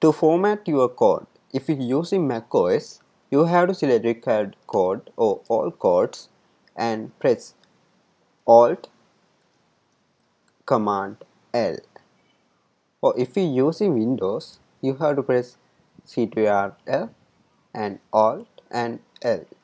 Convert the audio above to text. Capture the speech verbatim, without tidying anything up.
To format your code, if you're using macOS, you have to select required code or all codes and press Alt Command L. Or if you're using Windows, you have to press Ctrl and Alt and L.